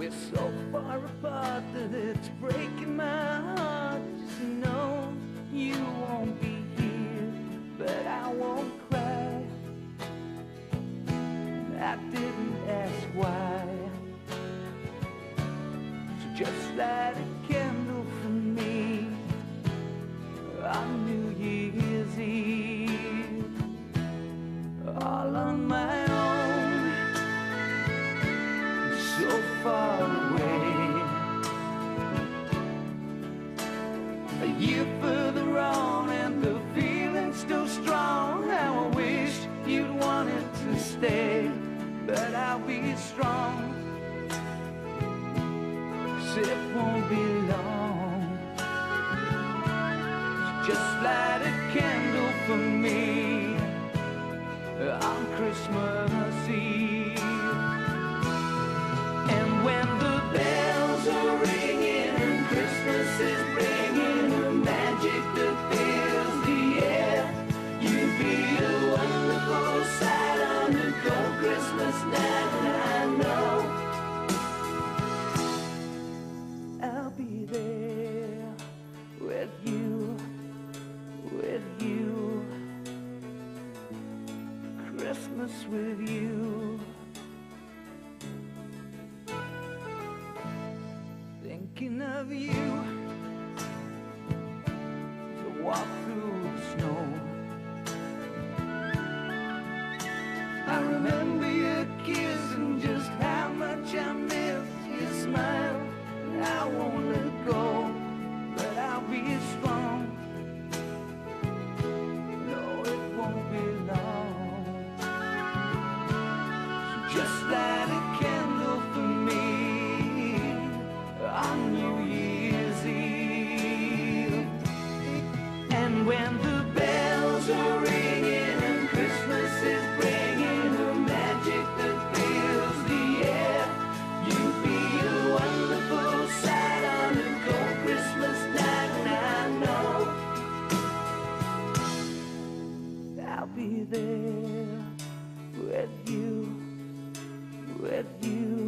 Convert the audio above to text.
We're so far apart that it's breaking my heart. Just know you won't be here, but I won't cry. I didn't ask why. So just light a candle for me on New Year's Eve, all on my own, so far away. A year further on and the feeling's still strong. How I wish you'd wanted to stay, but I'll be strong, 'cause it won't be long. So just light a candle for me on Christmas Eve. And when the bells are ringing and Christmas is bringing a magic that fills the air, you'd be a wonderful sight on a cold Christmas night. And I know I'll be there with you, Christmas with you. Thinking of you to walk through the snow. I remember your kiss and just how much I miss your smile. I won't let go, but I'll be strong. No, it won't be long. So just light a candle for me on New Year's Eve. And when the bells are ringing and Christmas is bringing a magic that fills the air, you'd be a wonderful sight on a cold Christmas night. And I know I'll be there with you, with you.